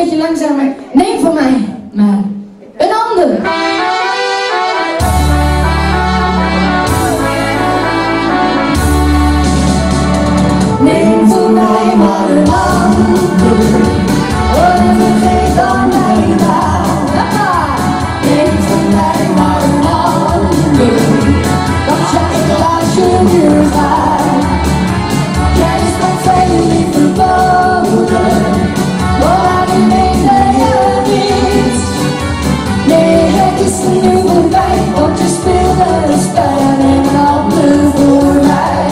beetje langzamer. Neem van mij maar een ander. Neem van mij maar een ander. En vergeet dan mijn naam. Neem van mij maar een ander. Want jij laat je nu gaan. Jij is nog veel liever verboden. Maar ik meen je niet. Nee, het is nu voorbij. Want je speelde een spel en een ander voor mij.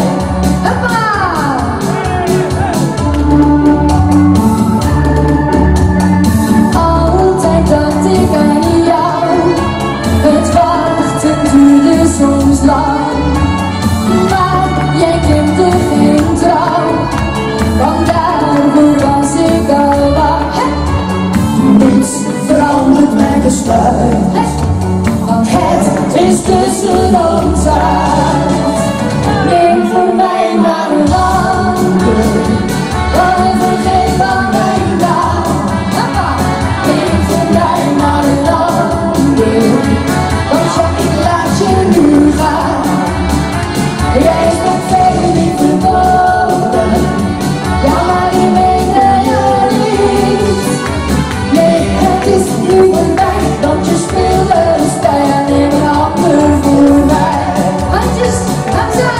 Altijd dacht ik aan jou. Het wachten duurde soms lang. Maar jij kende geen trouw. Vandaar was ik al lang. Niets verandert mijn besluit. Want het is tussen ons uit. Neem voor mij maar een ander. En vergeet dan mijn naam. Neem voor mij maar een ander. Want ja, ik laat je nu gaan. Jij is nog veel liever verboden. Ja, maar je meende je niet. Nee, het is nu voorbij. Want je speelde een spel en een ander voor mij. Handjes, hamza!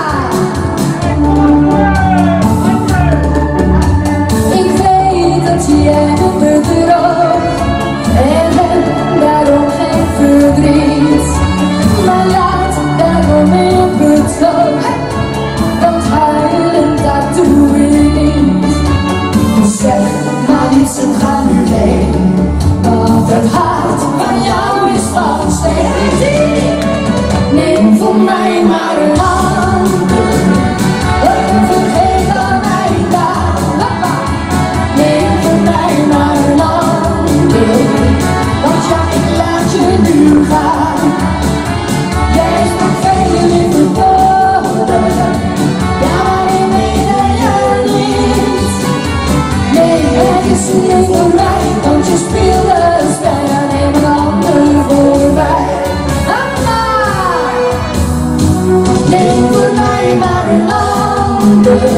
Ik weet dat jij me bedroog. En daarom geen verdriet. Maar laat daarom in bedroog. Want huilen, dat doe ik niet. Zeg maar niet, ze gaan nu heen. Want het hart van jou is van steen. Neem voor mij maar een ander. En vergeet dan mijn naam. Neem voor mij maar een ander. Want ja, ik laat je nu gaan. Jij is nog veel liever verboden. Ja, maar ik meen je niet. Nee, het is niet voor mij. Want je speelde een spel en een ander voor mij. Neem voor mij maar een ander.